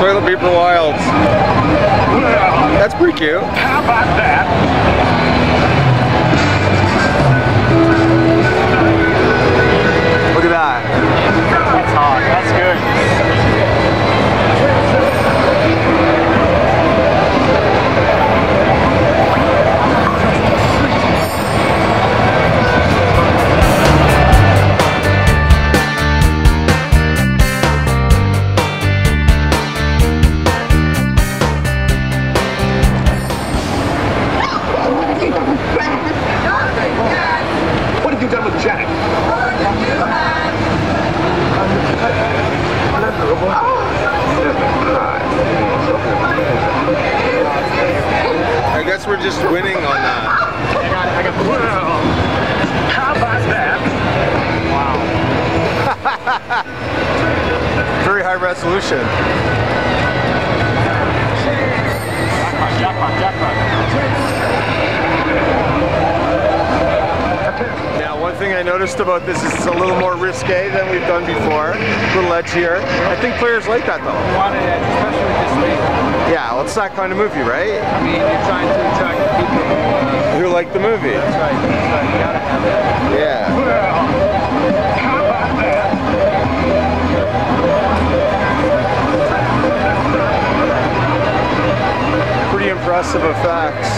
Toilet paper wilds. That's pretty cute. How about that? Look at that. That's hot. That's good. What have you done with Jack? I guess we're just winning on that. I got how about that? Wow. Very high resolution. Jackpot. Now, one thing I noticed about this is it's a little more risque than we've done before. A little edgier. I think players like that though. Wanted it, especially with this thing. Yeah, well, it's that kind of movie, right? I mean, you're trying to attract people Who like the movie. That's right. You gotta have that. Yeah. How about that? Pretty impressive effects.